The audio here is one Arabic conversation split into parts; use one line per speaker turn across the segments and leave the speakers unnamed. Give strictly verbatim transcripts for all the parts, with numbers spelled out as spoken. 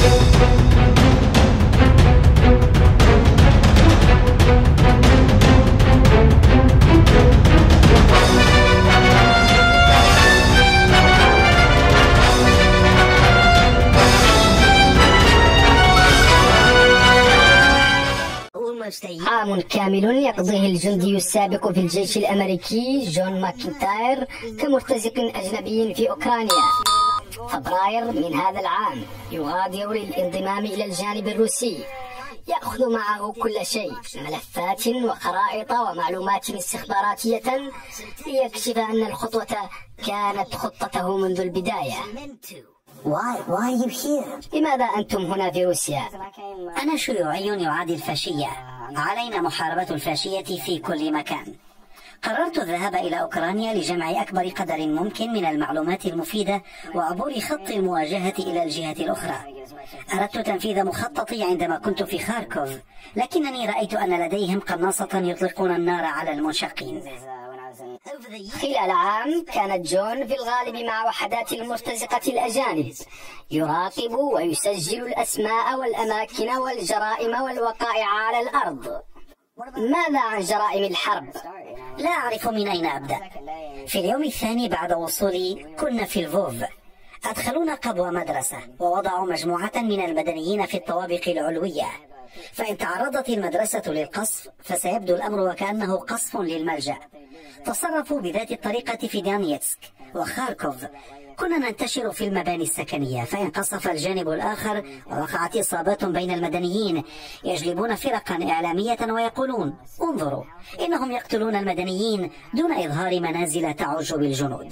عام كامل يقضيه الجندي السابق في الجيش الأمريكي جون ماكنتاير كمرتزق أجنبي في أوكرانيا. فبراير من هذا العام يغادر للانضمام إلى الجانب الروسي، يأخذ معه كل شيء، ملفات وخرائط ومعلومات استخباراتية، ليكشف أن الخطوة كانت خطته منذ البداية.
Why? Why are you here?
لماذا أنتم هنا في روسيا؟
أنا شيوعي يعادي الفاشية، علينا محاربة الفاشية في كل مكان. قررت الذهاب إلى أوكرانيا لجمع أكبر قدر ممكن من المعلومات المفيدة وعبور خط المواجهة إلى الجهة الأخرى. أردت تنفيذ مخططي عندما كنت في خاركوف، لكنني رأيت أن لديهم قناصة يطلقون النار على المنشقين.
خلال عام كانت جون في الغالب مع وحدات المرتزقة الأجانب، يراقب ويسجل الأسماء والأماكن والجرائم والوقائع على الأرض. ماذا عن جرائم الحرب؟
لا أعرف من أين أبدأ. في اليوم الثاني بعد وصولي كنا في لفوف. أدخلونا قبو مدرسة ووضعوا مجموعة من المدنيين في الطوابق العلوية، فإن تعرضت المدرسة للقصف فسيبدو الأمر وكأنه قصف للملجأ. تصرفوا بذات الطريقة في دانيتسك وخاركوف. كنا ننتشر في المباني السكنية، فإن قصف الجانب الآخر ووقعت إصابات بين المدنيين، يجلبون فرقا إعلامية ويقولون انظروا إنهم يقتلون المدنيين دون إظهار منازل تعج بالجنود.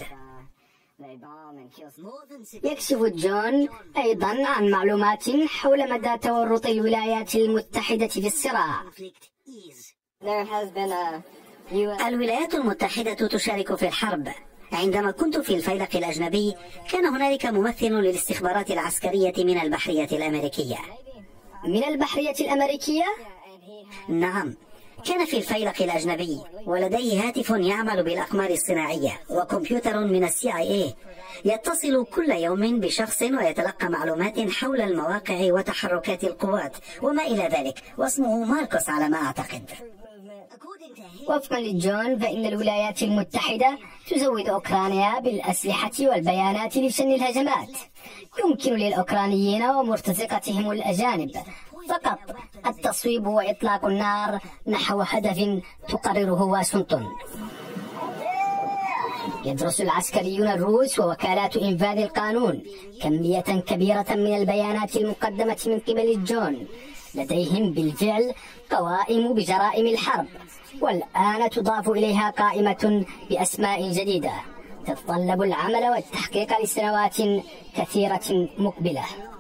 يكشف جون أيضا عن معلومات حول مدى تورط الولايات المتحدة في الصراع.
الولايات المتحدة تشارك في الحرب. عندما كنت في الفيلق الأجنبي كان هنالك ممثل للاستخبارات العسكرية من البحرية الأمريكية.
من البحرية الأمريكية؟
نعم، كان في الفيلق الأجنبي ولديه هاتف يعمل بالأقمار الصناعية وكمبيوتر من السي آي إيه، يتصل كل يوم بشخص ويتلقى معلومات حول المواقع وتحركات القوات وما إلى ذلك، واسمه ماركوس على ما أعتقد.
وفقا لجون فإن الولايات المتحدة تزود أوكرانيا بالأسلحة والبيانات لشن الهجمات. يمكن للأوكرانيين ومرتزقتهم الأجانب فقط التصويب وإطلاق النار نحو هدف تقرره واشنطن. يدرس العسكريون الروس ووكالات إنفاذ القانون كمية كبيرة من البيانات المقدمة من قبل جون. لديهم بالفعل قوائم بجرائم الحرب، والآن تضاف إليها قائمة بأسماء جديدة تتطلب العمل والتحقيق لسنوات كثيرة مقبلة.